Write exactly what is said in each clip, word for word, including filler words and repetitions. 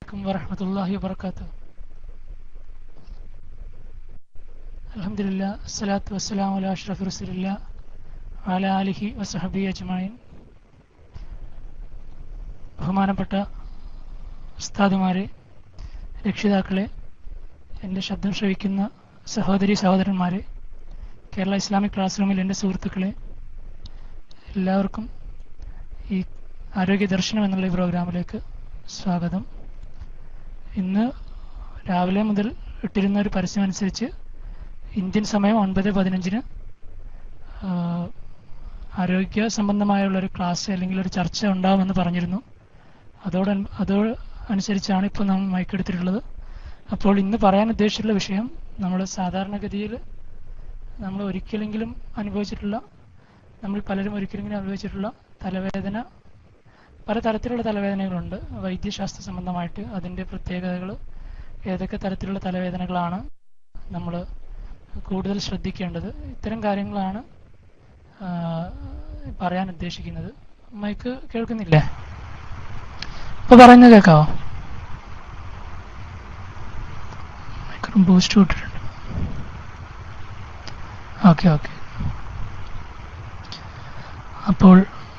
വറഹ്മത്തുള്ളാഹി വബറകാതുഹു. അൽഹംദുലില്ലാഹ് അസ്സലാത്തു വസ്സലാമു അലാ അഷ്റഫി റസൂലില്ലാഹ് വഅലാ ആലിഹി വസഹബിഹി അജ്മഈൻ. ബഹുമാനപ്പെട്ട ഉസ്താദുമാരെ, രക്ഷിതാക്കളെ, എൻ്റെ ശബ്ദം ശ്രവിക്കുന്ന സഹോദരി സഹോദരന്മാരെ, കേരള ഇസ്ലാമിക് ക്ലാസ് റൂമിൽ എൻ്റെ സുഹൃത്തുക്കളെ, എല്ലാവർക്കും ഈ ആരോഗ്യ ദർശനം എന്നുള്ള ഈ പ്രോഗ്രാമിലേക്ക് സ്വാഗതം. ഇന്ന് രാവിലെ മുതൽ ഇട്ടിരുന്ന ഒരു പരസ്യം അനുസരിച്ച് ഇന്ത്യൻ സമയം ഒൻപത് പതിനഞ്ചിന് ആരോഗ്യ സംബന്ധമായുള്ളൊരു ക്ലാസ് അല്ലെങ്കിൽ ഒരു ചർച്ച ഉണ്ടാകുമെന്ന് പറഞ്ഞിരുന്നു. അതോട് അതോട് അനുസരിച്ചാണ് ഇപ്പോൾ നാം മൈക്കെടുത്തിട്ടുള്ളത്. അപ്പോൾ ഇന്ന് പറയാൻ ഉദ്ദേശിച്ചിട്ടുള്ള വിഷയം, നമ്മൾ സാധാരണഗതിയിൽ നമ്മൾ ഒരിക്കലെങ്കിലും അനുഭവിച്ചിട്ടുള്ള നമ്മൾ പലരും ഒരിക്കലെങ്കിലും അനുഭവിച്ചിട്ടുള്ള തലവേദന, പലതരത്തിലുള്ള തലവേദനകളുണ്ട് വൈദ്യശാസ്ത്ര സംബന്ധമായിട്ട്. അതിൻ്റെ പ്രത്യേകതകൾ, ഏതൊക്കെ തരത്തിലുള്ള തലവേദനകളാണ് നമ്മൾ കൂടുതൽ ശ്രദ്ധിക്കേണ്ടത്, ഇത്തരം കാര്യങ്ങളാണ് പറയാൻ ഉദ്ദേശിക്കുന്നത്. മൈക്ക് കേൾക്കുന്നില്ലേ? ഇപ്പോൾ പറയുന്നത് കേൾക്കാവോ? മൈക്ക് ബൂസ്റ്റ് വിട്ടിട്ടുണ്ട്. ഓക്കെ ഓക്കെ അപ്പോൾ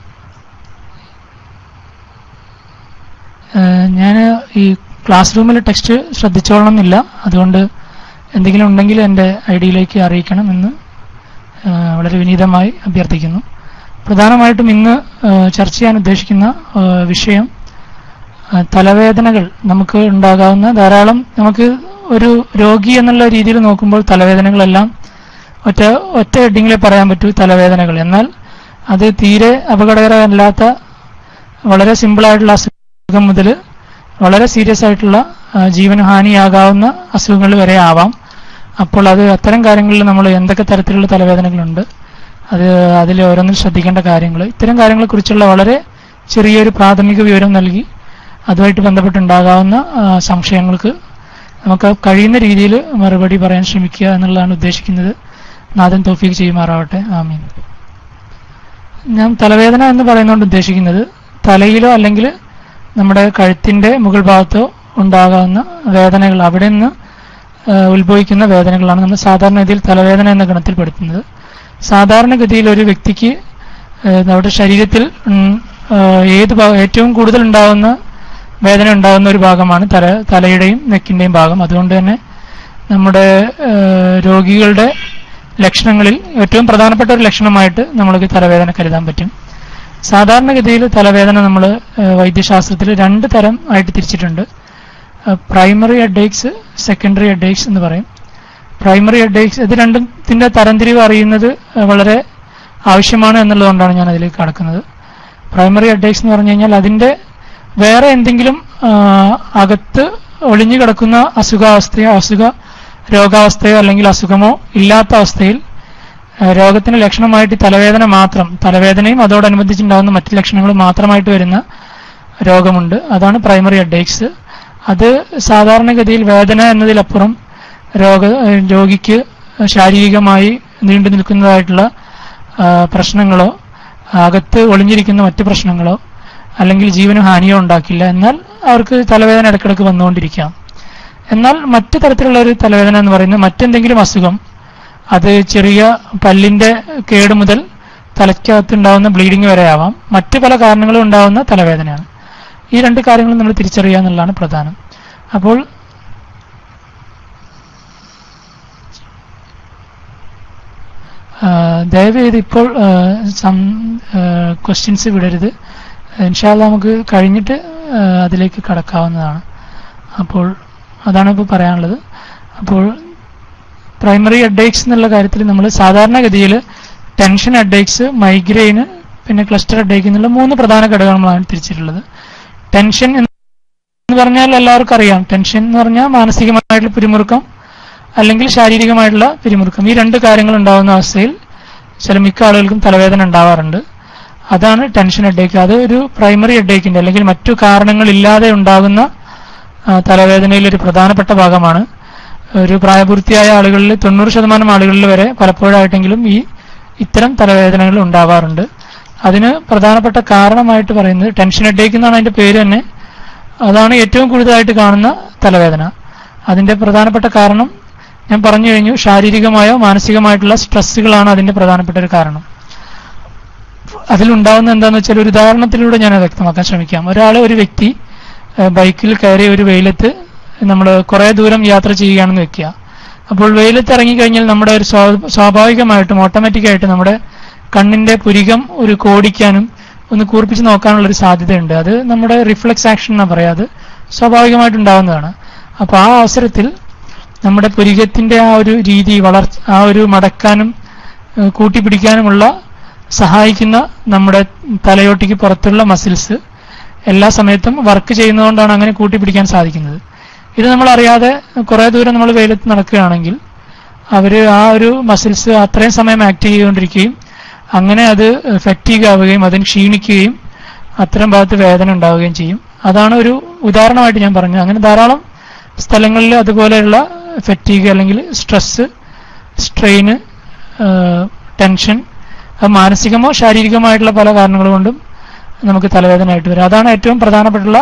ഞാൻ ഈ ക്ലാസ് റൂമിൽ ടെക്സ്റ്റ് ശ്രദ്ധിച്ചോളണം എന്നില്ല. അതുകൊണ്ട് എന്തെങ്കിലും ഉണ്ടെങ്കിൽ എൻ്റെ ഐ ഡിയിലേക്ക് അറിയിക്കണം എന്ന് വളരെ വിനീതമായി അഭ്യർത്ഥിക്കുന്നു. പ്രധാനമായിട്ടും ഇന്ന് ചർച്ച ചെയ്യാൻ ഉദ്ദേശിക്കുന്ന വിഷയം തലവേദനകൾ. നമുക്ക് ഉണ്ടാകാവുന്ന ധാരാളം, നമുക്ക് ഒരു രോഗി എന്നുള്ള രീതിയിൽ നോക്കുമ്പോൾ തലവേദനകളെല്ലാം ഒറ്റ ഒറ്റ ഹെഡിങ്ങിലേ പറയാൻ പറ്റൂ തലവേദനകൾ. എന്നാൽ അത് തീരെ അപകടകരമല്ലാത്ത വളരെ സിമ്പിളായിട്ടുള്ള അസുഖം മുതൽ വളരെ സീരിയസ് ആയിട്ടുള്ള ജീവനഹാനിയാകാവുന്ന അസുഖങ്ങൾ വരെ ആവാം. അപ്പോൾ അത് അത്തരം കാര്യങ്ങളിൽ നമ്മൾ എന്തൊക്കെ തരത്തിലുള്ള തലവേദനകളുണ്ട്, അത് അതിൽ ഓരോന്നിൽ ശ്രദ്ധിക്കേണ്ട കാര്യങ്ങൾ, ഇത്തരം കാര്യങ്ങളെക്കുറിച്ചുള്ള വളരെ ചെറിയൊരു പ്രാഥമിക വിവരം നൽകി അതുമായിട്ട് ബന്ധപ്പെട്ടുണ്ടാകാവുന്ന സംശയങ്ങൾക്ക് നമുക്ക് കഴിയുന്ന രീതിയിൽ മറുപടി പറയാൻ ശ്രമിക്കുക എന്നുള്ളതാണ് ഉദ്ദേശിക്കുന്നത്. നാഥൻ തൗഫീഖ് ചെയ്യുമാറാവട്ടെ, ആമീൻ. ഞാൻ തലവേദന എന്ന് പറയുന്നതുകൊണ്ട് ഉദ്ദേശിക്കുന്നത് തലയിലോ അല്ലെങ്കിൽ നമ്മുടെ കഴുത്തിൻ്റെ മുകൾ ഭാഗത്തോ ഉണ്ടാകാവുന്ന വേദനകൾ, അവിടെ നിന്ന് ഉത്ഭവിക്കുന്ന വേദനകളാണ് നമ്മൾ സാധാരണഗതിയിൽ തലവേദന എന്ന ഗണത്തിൽപ്പെടുത്തുന്നത്. സാധാരണഗതിയിൽ ഒരു വ്യക്തിക്ക് നമ്മുടെ ശരീരത്തിൽ ഏത് ഏറ്റവും കൂടുതൽ ഉണ്ടാകുന്ന വേദന ഉണ്ടാകുന്ന ഒരു ഭാഗമാണ് തല തലയുടെയും നെക്കിൻ്റെയും ഭാഗം. അതുകൊണ്ട് തന്നെ നമ്മുടെ രോഗികളുടെ ലക്ഷണങ്ങളിൽ ഏറ്റവും പ്രധാനപ്പെട്ട ഒരു ലക്ഷണമായിട്ട് നമ്മൾക്ക് തലവേദന കരുതാൻ പറ്റും. സാധാരണഗതിയിൽ തലവേദന നമ്മൾ വൈദ്യശാസ്ത്രത്തിൽ രണ്ട് തരം ആയിട്ട് തിരിച്ചിട്ടുണ്ട്. പ്രൈമറി ഹെഡേക്സ്, സെക്കൻഡറി ഹെഡേക്സ് എന്ന് പറയും. പ്രൈമറി ഹെഡേക്സ്, ഇത് രണ്ടിൻ്റെ തരംതിരിവ് അറിയുന്നത് വളരെ ആവശ്യമാണ് എന്നുള്ളതുകൊണ്ടാണ് ഞാൻ അതിലേക്ക് കടക്കുന്നത്. പ്രൈമറി ഹെഡേക്സ് എന്ന് പറഞ്ഞു കഴിഞ്ഞാൽ അതിൻ്റെ വേറെ എന്തെങ്കിലും അകത്ത് ഒളിഞ്ഞു കിടക്കുന്ന അസുഖാവസ്ഥയോ അസുഖ രോഗാവസ്ഥയോ അല്ലെങ്കിൽ അസുഖമോ ഇല്ലാത്ത അവസ്ഥയിൽ രോഗത്തിന്റെ ലക്ഷണമായിട്ട് തലവേദന മാത്രം, തലവേദനയും അതോടനുബന്ധിച്ചുണ്ടാകുന്ന മറ്റു ലക്ഷണങ്ങളും മാത്രമായിട്ട് വരുന്ന രോഗമുണ്ട്. അതാണ് പ്രൈമറി ഹെഡേക്സ്. അത് സാധാരണഗതിയിൽ വേദന എന്നതിലപ്പുറം രോഗ രോഗിക്ക് ശാരീരികമായി നീണ്ടു നിൽക്കുന്നതായിട്ടുള്ള പ്രശ്നങ്ങളോ അകത്ത് ഒളിഞ്ഞിരിക്കുന്ന മറ്റു പ്രശ്നങ്ങളോ അല്ലെങ്കിൽ ജീവന് ഹാനിയോ ഉണ്ടാക്കില്ല. എന്നാൽ അവർക്ക് തലവേദന ഇടയ്ക്കിടയ്ക്ക് വന്നുകൊണ്ടിരിക്കാം. എന്നാൽ മറ്റു തരത്തിലുള്ള ഒരു തലവേദന എന്ന് പറയുന്നത് മറ്റെന്തെങ്കിലും അസുഖം, അത് ചെറിയ പല്ലിൻ്റെ കേട് മുതൽ തലയ്ക്കകത്തുണ്ടാകുന്ന ബ്ലീഡിങ് വരെ ആവാം, മറ്റു പല കാരണങ്ങളും ഉണ്ടാകുന്ന തലവേദനയാണ്. ഈ രണ്ട് കാര്യങ്ങളും നമ്മൾ തിരിച്ചറിയുക എന്നുള്ളതാണ് പ്രധാനം. അപ്പോൾ ദയവേത് ഇപ്പോൾ ക്വസ്റ്റ്യൻസ് വിടരുത്. ഇൻഷാ അല്ലാഹ് നമുക്ക് കഴിഞ്ഞിട്ട് അതിലേക്ക് കടക്കാവുന്നതാണ്. അപ്പോൾ അതാണ് ഇപ്പോൾ പറയാനുള്ളത്. അപ്പോൾ പ്രൈമറി ഹെഡേക്സ് എന്നുള്ള കാര്യത്തിൽ നമ്മൾ സാധാരണഗതിയിൽ ടെൻഷൻ ഹെഡേക്സ്, മൈഗ്രെയിന്, പിന്നെ ക്ലസ്റ്റർ ഹെഡേക്ക് എന്നുള്ള മൂന്ന് പ്രധാന ഘടകങ്ങളാണ് തിരിച്ചിട്ടുള്ളത്. ടെൻഷൻ എന്ന് പറഞ്ഞാൽ എല്ലാവർക്കും അറിയാം, ടെൻഷൻ എന്ന് പറഞ്ഞാൽ മാനസികമായിട്ടുള്ള പിരിമുറുക്കം അല്ലെങ്കിൽ ശാരീരികമായിട്ടുള്ള പിരിമുറുക്കം, ഈ രണ്ട് കാര്യങ്ങൾ ഉണ്ടാകുന്ന അവസ്ഥയിൽ ചില മിക്ക ആളുകൾക്കും തലവേദന ഉണ്ടാവാറുണ്ട്. അതാണ് ടെൻഷൻ ഹെഡേക്ക്. അത് ഒരു പ്രൈമറി ഹെഡേക്കിൻ്റെ അല്ലെങ്കിൽ മറ്റു കാരണങ്ങളില്ലാതെ ഉണ്ടാകുന്ന തലവേദനയിൽ ഒരു പ്രധാനപ്പെട്ട ഭാഗമാണ്. ഒരു പ്രായപൂർത്തിയായ ആളുകളിൽ തൊണ്ണൂറ് ശതമാനം ആളുകളിൽ വരെ പലപ്പോഴായിട്ടെങ്കിലും ഈ ഇത്തരം തലവേദനകൾ ഉണ്ടാവാറുണ്ട്. അതിന് പ്രധാനപ്പെട്ട കാരണമായിട്ട് പറയുന്നത് ടെൻഷൻ ഹെഡേക്ക് എന്നാണ് അതിൻ്റെ പേര് തന്നെ. അതാണ് ഏറ്റവും കൂടുതലായിട്ട് കാണുന്ന തലവേദന. അതിൻ്റെ പ്രധാനപ്പെട്ട കാരണം ഞാൻ പറഞ്ഞു കഴിഞ്ഞു, ശാരീരികമായോ മാനസികമായിട്ടുള്ള സ്ട്രെസ്സുകളാണ് അതിൻ്റെ പ്രധാനപ്പെട്ട ഒരു കാരണം. അതിലുണ്ടാവുന്ന എന്താണെന്ന് വെച്ചാൽ ഒരു ഉദാഹരണത്തിലൂടെ ഞാൻ വ്യക്തമാക്കാൻ ശ്രമിക്കാം. ഒരാൾ ഒരു വ്യക്തി ബൈക്കിൽ കയറി ഒരു വെയിലത്ത് നമ്മൾ കുറേ ദൂരം യാത്ര ചെയ്യുകയാണെന്ന് വെക്കുക. അപ്പോൾ വെയിലത്ത് ഇറങ്ങിക്കഴിഞ്ഞാൽ നമ്മുടെ ഒരു സ്വാഭാവികമായിട്ടും ഓട്ടോമാറ്റിക്കായിട്ട് നമ്മുടെ കണ്ണിൻ്റെ പുരികം ഒരു കോടിക്കാനും ഒന്ന് കൂർപ്പിച്ച് നോക്കാനുള്ളൊരു സാധ്യതയുണ്ട്. അത് നമ്മുടെ റിഫ്ലക്സ് ആക്ഷൻ എന്നാണ് പറയുക. അത് സ്വാഭാവികമായിട്ടുണ്ടാവുന്നതാണ്. അപ്പോൾ ആ അവസരത്തിൽ നമ്മുടെ പുരികത്തിൻ്റെ ആ ഒരു രീതി വളർച്ച, ആ ഒരു മടക്കാനും കൂട്ടിപ്പിടിക്കാനുമുള്ള സഹായിക്കുന്ന നമ്മുടെ തലയോട്ടിക്ക് പുറത്തുള്ള മസിൽസ് എല്ലാ സമയത്തും വർക്ക് ചെയ്യുന്നതുകൊണ്ടാണ് അങ്ങനെ കൂട്ടിപ്പിടിക്കാൻ സാധിക്കുന്നത്. ഇത് നമ്മൾ അറിയാതെ കുറേ ദൂരം നമ്മൾ വെയിലത്ത് നടക്കുകയാണെങ്കിൽ അവർ ആ ഒരു മസിൽസ് അത്രയും സമയം ആക്ട് ചെയ്തുകൊണ്ടിരിക്കുകയും അങ്ങനെ അത് ഫറ്റീഗ് ആവുകയും അതിന് ക്ഷീണിക്കുകയും അത്തരം ഭാഗത്ത് വേദന ഉണ്ടാവുകയും ചെയ്യും. അതാണ് ഒരു ഉദാഹരണമായിട്ട് ഞാൻ പറഞ്ഞത്. അങ്ങനെ ധാരാളം സ്ഥലങ്ങളിൽ അതുപോലെയുള്ള ഫറ്റീഗ് അല്ലെങ്കിൽ സ്ട്രെസ്, സ്ട്രെയിന്, ടെൻഷൻ, മാനസികമോ ശാരീരികമായിട്ടുള്ള പല കാരണങ്ങൾ കൊണ്ടും നമുക്ക് തലവേദനയായിട്ട് വരും. അതാണ് ഏറ്റവും പ്രധാനപ്പെട്ടുള്ള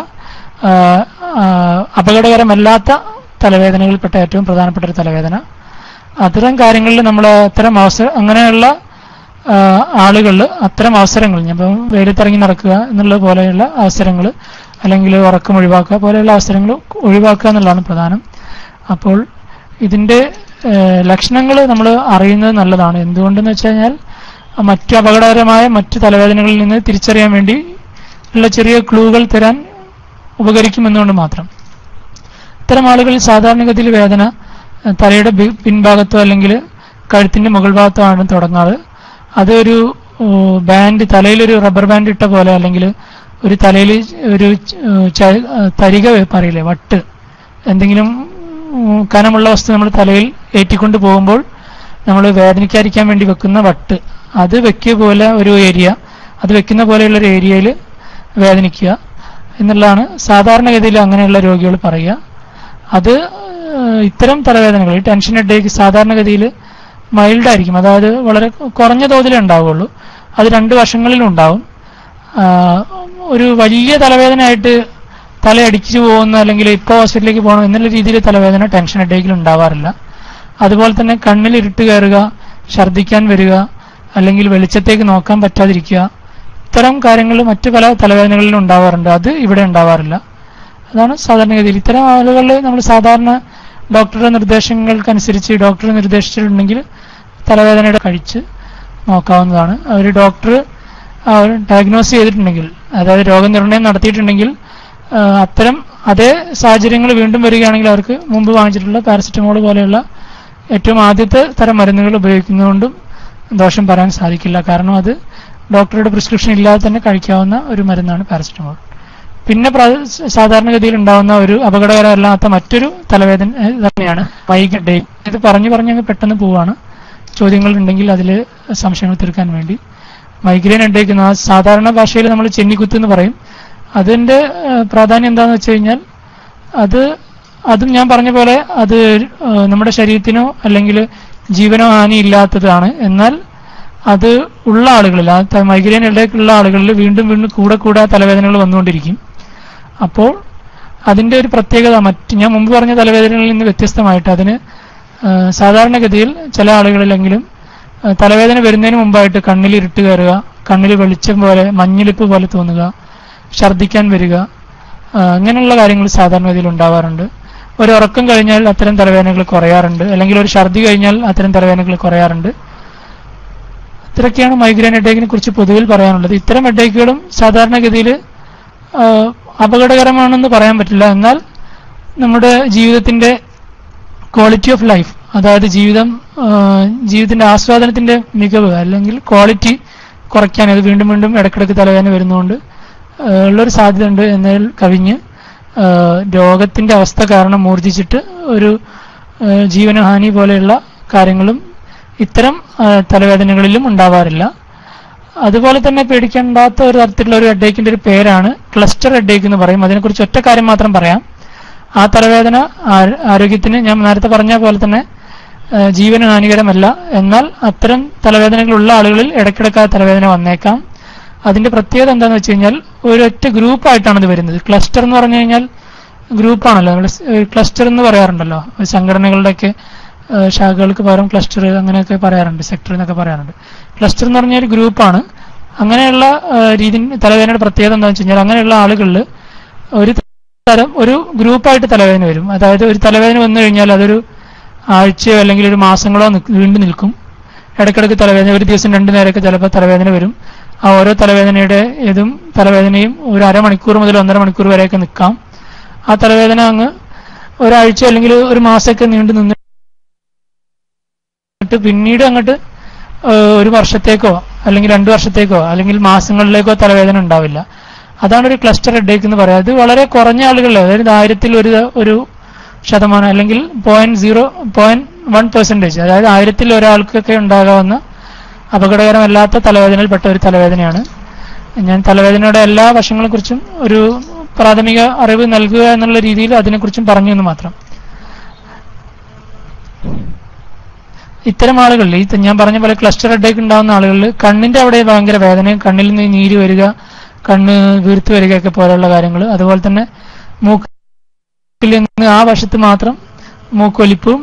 അപകടകരമല്ലാത്ത തലവേദനകളിൽപ്പെട്ട ഏറ്റവും പ്രധാനപ്പെട്ട ഒരു തലവേദന. അത്തരം കാര്യങ്ങളിൽ നമ്മൾ അത്തരം അവസരം അങ്ങനെയുള്ള ആളുകളിൽ അത്തരം അവസരങ്ങൾ, ഞാൻ വെയിലത്തിറങ്ങി നടക്കുക എന്നുള്ള പോലെയുള്ള അവസരങ്ങൾ അല്ലെങ്കിൽ ഉറക്കം ഒഴിവാക്കുക പോലെയുള്ള അവസരങ്ങൾ ഒഴിവാക്കുക എന്നുള്ളതാണ് പ്രധാനം. അപ്പോൾ ഇതിൻ്റെ ലക്ഷണങ്ങൾ നമ്മൾ അറിയുന്നത് നല്ലതാണ്. എന്തുകൊണ്ടെന്ന് വെച്ച് കഴിഞ്ഞാൽ മറ്റു അപകടകരമായ മറ്റു തലവേദനകളിൽ നിന്ന് തിരിച്ചറിയാൻ വേണ്ടി ഉള്ള ചെറിയ ക്ലൂകൾ തരാൻ ഉപകരിക്കുമെന്നുകൊണ്ട് മാത്രം. ഇത്തരം ആളുകളിൽ സാധാരണഗതിയിൽ വേദന തലയുടെ പിൻഭാഗത്തോ അല്ലെങ്കിൽ കഴുത്തിൻ്റെ മുകൾ ഭാഗത്തോ ആണ് തുടങ്ങാറ്. അതൊരു ബാൻഡ്, തലയിലൊരു റബ്ബർ ബാൻഡ് ഇട്ട പോലെ അല്ലെങ്കിൽ ഒരു തലയിൽ ഒരു തരിക പറയില്ലേ, വട്ട്, എന്തെങ്കിലും കനമുള്ള വസ്തു നമ്മൾ തലയിൽ ഏറ്റിക്കൊണ്ട് പോകുമ്പോൾ നമ്മൾ വേദനിക്കാതിരിക്കാൻ വേണ്ടി വെക്കുന്ന വട്ട്, അത് വെക്കുക പോലെ ഒരു ഏരിയ, അത് വെക്കുന്ന പോലെയുള്ള ഒരു ഏരിയയിൽ വേദനിക്കുക എന്നുള്ളതാണ് സാധാരണഗതിയിൽ അങ്ങനെയുള്ള രോഗികൾ പറയുക. അത് ഇത്തരം തലവേദനകൾ, ടെൻഷൻ ഹെഡേക്ക് സാധാരണഗതിയിൽ മൈൽഡായിരിക്കും, അതായത് വളരെ കുറഞ്ഞ തോതിലേ ഉണ്ടാവുകയുള്ളൂ. അത് രണ്ട് വശങ്ങളിലും ഉണ്ടാവും. ഒരു വലിയ തലവേദനയായിട്ട് തലയടിച്ചു പോകുന്ന അല്ലെങ്കിൽ ഇപ്പോൾ ഹോസ്പിറ്റലിലേക്ക് പോകണം എന്നുള്ള രീതിയിൽ തലവേദന ടെൻഷൻ ഹെഡേക്കിൽ ഉണ്ടാവാറില്ല. അതുപോലെ തന്നെ കണ്ണിൽ ഇരുട്ട് കയറുക, ഛർദ്ദിക്കാൻ വരിക, അല്ലെങ്കിൽ വെളിച്ചത്തേക്ക് നോക്കാൻ പറ്റാതിരിക്കുക, ഇത്തരം കാര്യങ്ങൾ മറ്റു പല തലവേദനകളിലും ഉണ്ടാവാറുണ്ട്. അത് ഇവിടെ ഉണ്ടാവാറില്ല. അതാണ് സാധാരണഗതിയിൽ. ഇത്തരം ആളുകളിൽ നമ്മൾ സാധാരണ ഡോക്ടറുടെ നിർദ്ദേശങ്ങൾക്കനുസരിച്ച് ഡോക്ടർ നിർദ്ദേശിച്ചിട്ടുണ്ടെങ്കിൽ തലവേദനയുടെ കഴിച്ച് നോക്കാവുന്നതാണ്. അവർ ഡോക്ടർ ഡയഗ്നോസ് ചെയ്തിട്ടുണ്ടെങ്കിൽ, അതായത് രോഗനിർണയം നടത്തിയിട്ടുണ്ടെങ്കിൽ, അത്തരം അതേ സാഹചര്യങ്ങൾ വീണ്ടും വരികയാണെങ്കിൽ അവർക്ക് മുമ്പ് വാങ്ങിച്ചിട്ടുള്ള പാരസെറ്റമോൾ പോലെയുള്ള ഏറ്റവും ആദ്യത്തെ തരം മരുന്നുകൾ ഉപയോഗിക്കുന്നതുകൊണ്ടും ദോഷം പറയാൻ സാധിക്കില്ല. കാരണം അത് ഡോക്ടറുടെ പ്രിസ്ക്രിപ്ഷൻ ഇല്ലാതെ തന്നെ കഴിക്കാവുന്ന ഒരു മരുന്നാണ് പാരസെറ്റമോൾ. പിന്നെ സാധാരണഗതിയിൽ ഉണ്ടാകുന്ന ഒരു അപകടകരമല്ലാത്ത മറ്റൊരു തലവേദന തന്നെയാണ് മൈഗ്രെയിൻ. ഇത് പറഞ്ഞു പറഞ്ഞ് അങ്ങ് പെട്ടെന്ന് പോവാണ്. ചോദ്യങ്ങൾ ഉണ്ടെങ്കിൽ അതിൽ സംശയങ്ങൾ തീർക്കാൻ വേണ്ടി. മൈഗ്രെയിൻ ഹെഡേക്ക് സാധാരണ ഭാഷയിൽ നമ്മൾ ചെന്നിക്കുത്ത് എന്ന് പറയും. അതിൻ്റെ പ്രാധാന്യം എന്താണെന്ന് വെച്ച് കഴിഞ്ഞാൽ അത് അതും ഞാൻ പറഞ്ഞ പോലെ അത് നമ്മുടെ ശരീരത്തിനോ അല്ലെങ്കിൽ ജീവനോ ഹാനി ഇല്ലാത്തതാണ്. എന്നാൽ അത് ഉള്ള ആളുകളിൽ, ആ മൈഗ്രെയിൻ ഹെഡേക്കുള്ള ആളുകളിൽ വീണ്ടും വീണ്ടും കൂടെ കൂടെ തലവേദനകൾ വന്നുകൊണ്ടിരിക്കും. അപ്പോൾ അതിൻ്റെ ഒരു പ്രത്യേകത മറ്റ് ഞാൻ മുമ്പ് പറഞ്ഞ തലവേദനകളിൽ നിന്ന് വ്യത്യസ്തമായിട്ട് അതിന് സാധാരണഗതിയിൽ ചില ആളുകളിലെങ്കിലും തലവേദന വരുന്നതിന് മുമ്പായിട്ട് കണ്ണിൽ ഇരുട്ട് കയറുക, കണ്ണിൽ വെളിച്ചം പോലെ മഞ്ഞളിപ്പ് പോലെ തോന്നുക, ഛർദ്ദിക്കാൻ വരിക, അങ്ങനെയുള്ള കാര്യങ്ങൾ സാധാരണഗതിയിൽ ഉണ്ടാവാറുണ്ട്. ഒരു ഉറക്കം കഴിഞ്ഞാൽ അത്തരം തലവേദനകൾ കുറയാറുണ്ട്, അല്ലെങ്കിൽ ഒരു ഛർദ്ദി കഴിഞ്ഞാൽ അത്തരം തലവേദനകൾ കുറയാറുണ്ട്. ഇത്രയൊക്കെയാണ് മൈഗ്രെയിൻ ഹെഡേക്കിനെ കുറിച്ച് പൊതുവിൽ പറയാനുള്ളത്. ഇത്തരം ഹെഡേക്കുകളും സാധാരണഗതിയിൽ അപകടകരമാണെന്ന് പറയാൻ പറ്റില്ല. എന്നാൽ നമ്മുടെ ജീവിതത്തിൻ്റെ ക്വാളിറ്റി ഓഫ് ലൈഫ്, അതായത് ജീവിതം ജീവിതത്തിൻ്റെ ആസ്വാദനത്തിൻ്റെ മികവ് അല്ലെങ്കിൽ ക്വാളിറ്റി കുറയ്ക്കാൻ അത് വീണ്ടും വീണ്ടും ഇടയ്ക്കിടയ്ക്ക് തലവേദന വരുന്നതുകൊണ്ട് ഉള്ളൊരു സാധ്യത ഉണ്ട് എന്നതിൽ കവിഞ്ഞ് രോഗത്തിൻ്റെ അവസ്ഥ കാരണം മൂർജിച്ചിട്ട് ഒരു ജീവനഹാനി പോലെയുള്ള കാര്യങ്ങളും ഇത്തരം തലവേദനകളിലും ഉണ്ടാവാറില്ല. അതുപോലെ തന്നെ പേടിക്കേണ്ടാത്ത ഒരു തരത്തിലുള്ള ഒരു ഹെഡേക്കിൻ്റെ ഒരു പേരാണ് ക്ലസ്റ്റർ ഹെഡേക്ക് എന്ന് പറയും. അതിനെക്കുറിച്ച് ഒറ്റ കാര്യം മാത്രം പറയാം. ആ തലവേദന ആരോഗ്യത്തിന് ഞാൻ നേരത്തെ പറഞ്ഞ പോലെ തന്നെ ജീവന് ഹാനികരമല്ല. എന്നാൽ അത്തരം തലവേദനകളുള്ള ആളുകളിൽ ഇടയ്ക്കിടയ്ക്ക് ആ തലവേദന വന്നേക്കാം. അതിന്റെ പ്രത്യേകത എന്താണെന്ന് വെച്ച് കഴിഞ്ഞാൽ ഒരൊറ്റ ഗ്രൂപ്പായിട്ടാണ് ഇത് വരുന്നത്. ക്ലസ്റ്റർ എന്ന് പറഞ്ഞു കഴിഞ്ഞാൽ ഗ്രൂപ്പാണല്ലോ, നമ്മൾ ക്ലസ്റ്റർ എന്ന് പറയാറുണ്ടല്ലോ, സംഘടനകളുടെയൊക്കെ ശാഖകൾക്ക് പകരം ക്ലസ്റ്റർ അങ്ങനെയൊക്കെ പറയാറുണ്ട്, സെക്ടർ എന്നൊക്കെ പറയാറുണ്ട്. ക്ലസ്റ്റർ എന്ന് പറഞ്ഞാൽ ഒരു ഗ്രൂപ്പാണ്. അങ്ങനെയുള്ള രീതി തലവേദനയുടെ പ്രത്യേകത എന്താണെന്ന് വെച്ച് കഴിഞ്ഞാൽ അങ്ങനെയുള്ള ആളുകളിൽ ഒരു തരം ഒരു ഗ്രൂപ്പായിട്ട് തലവേദന വരും. അതായത് ഒരു തലവേദന വന്നു കഴിഞ്ഞാൽ അതൊരു ആഴ്ചയോ അല്ലെങ്കിൽ ഒരു മാസങ്ങളോ വീണ്ടും നിൽക്കും. ഇടയ്ക്കിടയ്ക്ക് തലവേദന, ഒരു ദിവസം രണ്ടു നേരമൊക്കെ ചിലപ്പോൾ തലവേദന വരും. ആ ഓരോ തലവേദനയുടെ ഏതും തലവേദനയും ഒരു അരമണിക്കൂർ മുതൽ ഒന്നര മണിക്കൂർ വരെയൊക്കെ നിൽക്കാം. ആ തലവേദന അങ്ങ് ഒരാഴ്ച അല്ലെങ്കിൽ ഒരു മാസമൊക്കെ നീണ്ടു നിന്നിട്ട് പിന്നീട് അങ്ങോട്ട് ഒരു വർഷത്തേക്കോ അല്ലെങ്കിൽ രണ്ടു വർഷത്തേക്കോ അല്ലെങ്കിൽ മാസങ്ങളിലേക്കോ തലവേദന ഉണ്ടാവില്ല. അതാണ് ഒരു ക്ലസ്റ്റർ ഹെഡേക്ക് എന്ന് പറയുന്നത്. അത് വളരെ കുറഞ്ഞ ആളുകളിൽ, അതായത് ആയിരത്തിൽ ഒരു ഒരു ശതമാനം അല്ലെങ്കിൽ point zero point one percentage, അതായത് ആയിരത്തിൽ ഒരാൾക്കൊക്കെ ഉണ്ടാകാവുന്ന അപകടകരമല്ലാത്ത തലവേദനയിൽപ്പെട്ട ഒരു തലവേദനയാണ്. ഞാൻ തലവേദനയുടെ എല്ലാ വശങ്ങളെ കുറിച്ചും ഒരു പ്രാഥമിക അറിവ് നൽകുക എന്നുള്ള രീതിയിൽ അതിനെക്കുറിച്ചും പറഞ്ഞു എന്ന് മാത്രം. ഇത്തരം ആളുകളിൽ ഈ ഞാൻ പറഞ്ഞ പോലെ ക്ലസ്റ്റർ ഹെഡേക്ക് ഉണ്ടാകുന്ന ആളുകളിൽ കണ്ണിന്റെ അവിടെ ഭയങ്കര വേദനയും, കണ്ണിൽ നിന്ന് നീര് വരിക, കണ്ണ് വീർത്ത് വരികയൊക്കെ പോലെയുള്ള കാര്യങ്ങൾ, അതുപോലെ തന്നെ മൂക്കിൽ നിന്ന് ആ വശത്ത് മാത്രം മൂക്കൊലിപ്പും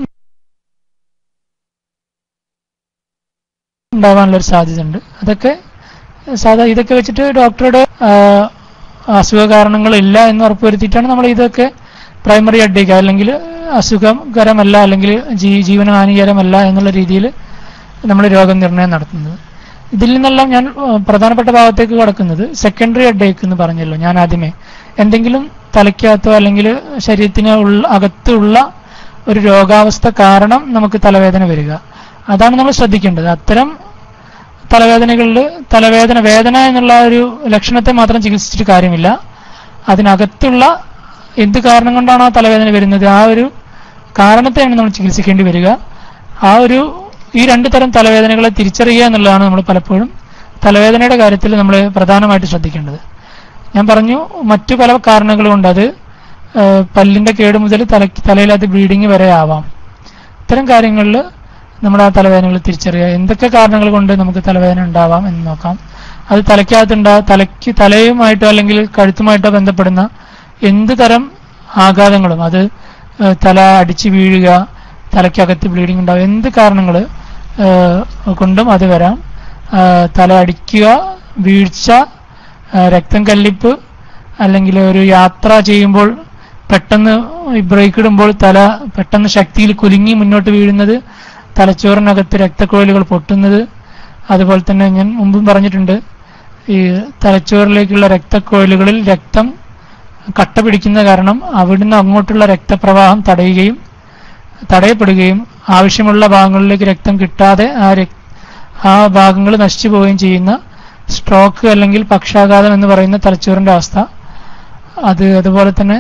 ഉണ്ടാവാനുള്ളൊരു സാധ്യതയുണ്ട്. അതൊക്കെ സാധാ ഇതൊക്കെ വെച്ചിട്ട് ഡോക്ടറുടെ അസുഖ കാരണങ്ങളില്ല എന്ന് ഉറപ്പുവരുത്തിയിട്ടാണ് നമ്മൾ ഇതൊക്കെ പ്രൈമറി ഹെഡേക്ക് അല്ലെങ്കിൽ അസുഖകരമല്ല അല്ലെങ്കിൽ ജീ ജീവന ഹാനികരമല്ല എന്നുള്ള രീതിയിൽ നമ്മൾ രോഗനിർണയം നടത്തുന്നത്. ഇതിൽ നിന്നെല്ലാം ഞാൻ പ്രധാനപ്പെട്ട ഭാഗത്തേക്ക് കടക്കുന്നത് സെക്കൻഡറി ഹെഡേക്ക് എന്ന് പറഞ്ഞല്ലോ ഞാൻ ആദ്യമേ. എന്തെങ്കിലും തലയ്ക്കകത്തോ അല്ലെങ്കിൽ ശരീരത്തിന് ഉള്ള അകത്തുള്ള ഒരു രോഗാവസ്ഥ കാരണം നമുക്ക് തലവേദന വരിക, അതാണ് നമ്മൾ ശ്രദ്ധിക്കേണ്ടത്. അത്തരം തലവേദനകളിൽ തലവേദന വേദന എന്നുള്ള ഒരു ലക്ഷണത്തെ മാത്രം ചികിത്സിച്ചിട്ട് കാര്യമില്ല. അതിനകത്തുള്ള എന്ത് കാരണം കൊണ്ടാണ് ആ തലവേദന വരുന്നത്, ആ ഒരു കാരണത്തെയാണ് നമ്മൾ ചികിത്സിക്കേണ്ടി വരിക. ആ ഒരു ഈ രണ്ടു തരം തലവേദനകളെ തിരിച്ചറിയുക എന്നുള്ളതാണ് നമ്മൾ പലപ്പോഴും തലവേദനയുടെ കാര്യത്തിൽ നമ്മൾ പ്രധാനമായിട്ട് ശ്രദ്ധിക്കേണ്ടത്. ഞാൻ പറഞ്ഞു മറ്റു പല കാരണങ്ങളുമുണ്ട്. അത് പല്ലിന്റെ കേട് മുതൽ തല തലയിൽ അത് ബ്ലീഡിങ് വരെ ആവാം. ഇത്തരം കാര്യങ്ങളിൽ നമ്മൾ ആ തലവേദനകൾ തിരിച്ചറിയുക. എന്തൊക്കെ കാരണങ്ങൾ കൊണ്ട് നമുക്ക് തലവേദന ഉണ്ടാവാം എന്ന് നോക്കാം. അത് തലയ്ക്കകത്തുണ്ടാ തലയ്ക്ക് തലയുമായിട്ടോ അല്ലെങ്കിൽ കഴുത്തുമായിട്ടോ ബന്ധപ്പെടുന്ന എന്ത് തരം ആഘാതങ്ങളും, അത് തല അടിച്ചു വീഴുക, തലയ്ക്കകത്ത് ബ്ലീഡിങ് ഉണ്ടാവുക, എന്ത് കാരണങ്ങൾ കൊണ്ടും അത് വരാം. തല അടിക്കുക, വീഴ്ച, രക്തം കല്ലിപ്പ്, അല്ലെങ്കിൽ ഒരു യാത്ര ചെയ്യുമ്പോൾ പെട്ടെന്ന് ബ്രേക്ക് ഇടുമ്പോൾ തല പെട്ടെന്ന് ശക്തിയിൽ കുലുങ്ങി മുന്നോട്ട് വീഴുന്നത്, തലച്ചോറിനകത്ത് രക്തക്കുഴലുകൾ പൊട്ടുന്നത്, അതുപോലെ തന്നെ ഞാൻ മുമ്പും പറഞ്ഞിട്ടുണ്ട് ഈ തലച്ചോറിലേക്കുള്ള രക്തക്കുഴലുകളിൽ രക്തം കട്ട പിടിക്കുന്ന കാരണം അവിടുന്ന് അങ്ങോട്ടുള്ള രക്തപ്രവാഹം തടയുകയും തടയപ്പെടുകയും ആവശ്യമുള്ള ഭാഗങ്ങളിലേക്ക് രക്തം കിട്ടാതെ ആ ആ ഭാഗങ്ങൾ നശിച്ചു പോവുകയും ചെയ്യുന്ന സ്ട്രോക്ക് അല്ലെങ്കിൽ പക്ഷാഘാതം എന്ന് പറയുന്ന തലച്ചോറിന്റെ അവസ്ഥ. അത് അതുപോലെ തന്നെ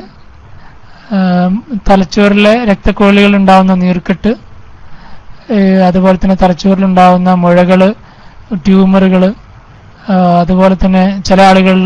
തലച്ചോറിലെ രക്തക്കുഴലുകൾ ഉണ്ടാവുന്ന നീർക്കെട്ട്, അതുപോലെ തന്നെ തലച്ചോറിലുണ്ടാവുന്ന മുഴകള്, ട്യൂമറുകള്, അതുപോലെ തന്നെ ചില ആളുകളിൽ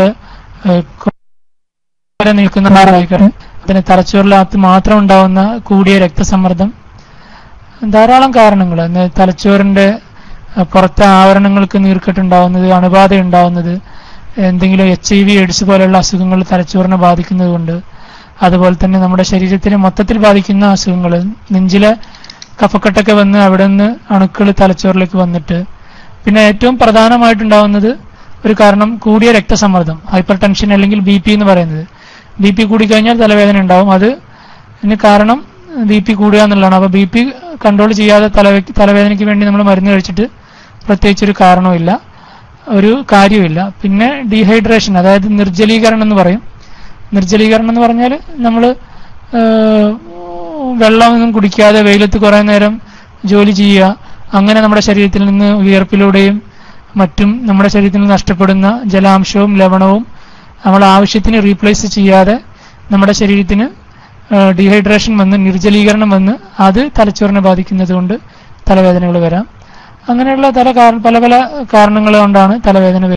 നിൽക്കുന്ന അതിന് തലച്ചോറിനകത്ത് മാത്രം ഉണ്ടാവുന്ന കൂടിയ രക്തസമ്മർദ്ദം, ധാരാളം കാരണങ്ങൾ. തലച്ചോറിന്റെ പുറത്തെ ആവരണങ്ങൾക്ക് നീർക്കെട്ടുണ്ടാവുന്നത്, അണുബാധ ഉണ്ടാവുന്നത്, എന്തെങ്കിലും എച്ച് ഐ വി എയ്ഡ്സ് പോലെയുള്ള അസുഖങ്ങൾ തലച്ചോറിനെ ബാധിക്കുന്നത് കൊണ്ട്, അതുപോലെ തന്നെ നമ്മുടെ ശരീരത്തിനെ മൊത്തത്തിൽ ബാധിക്കുന്ന അസുഖങ്ങൾ, നെഞ്ചിലെ കഫക്കെട്ടൊക്കെ വന്ന് അവിടെ നിന്ന് അണുക്കൾ തലച്ചോറിലേക്ക് വന്നിട്ട്, പിന്നെ ഏറ്റവും പ്രധാനമായിട്ടുണ്ടാവുന്നത് ഒരു കാരണം കൂടിയ രക്തസമ്മർദ്ദം, ഹൈപ്പർ ടെൻഷൻ അല്ലെങ്കിൽ ബി പി എന്ന് പറയുന്നത്. ബി പി കൂടിക്കഴിഞ്ഞാൽ തലവേദന ഉണ്ടാവും. അത് ഇതിന് കാരണം ബി പി കൂടുക എന്നുള്ളതാണ്. അപ്പോൾ ബി പി കൺട്രോൾ ചെയ്യാതെ തല തലവേദനയ്ക്ക് വേണ്ടി നമ്മൾ മരുന്ന് കഴിച്ചിട്ട് പ്രത്യേകിച്ചൊരു കാരണവുമില്ല, ഒരു കാര്യവുമില്ല. പിന്നെ ഡീഹൈഡ്രേഷൻ, അതായത് നിർജ്ജലീകരണം എന്ന് പറയും. നിർജ്ജലീകരണം എന്ന് പറഞ്ഞാൽ നമ്മൾ വെള്ളമൊന്നും കുടിക്കാതെ വെയിലത്ത് കുറേ നേരം ജോലി ചെയ്യുക, അങ്ങനെ നമ്മുടെ ശരീരത്തിൽ നിന്ന് വിയർപ്പിലൂടെയും മറ്റും നമ്മുടെ ശരീരത്തിൽ നിന്ന് നഷ്ടപ്പെടുന്ന ജലാംശവും ലവണവും നമ്മൾ ആവശ്യത്തിന് റീപ്ലേസ് ചെയ്യാതെ നമ്മുടെ ശരീരത്തിന് ഡീഹൈഡ്രേഷൻ വന്ന് നിർജ്ജലീകരണം വന്ന് അത് തലച്ചോറിനെ ബാധിക്കുന്നത് കൊണ്ട് തലവേദനകൾ വരാം. അങ്ങനെയുള്ള പല പല പല കാരണങ്ങൾ കൊണ്ടാണ് തലവേദന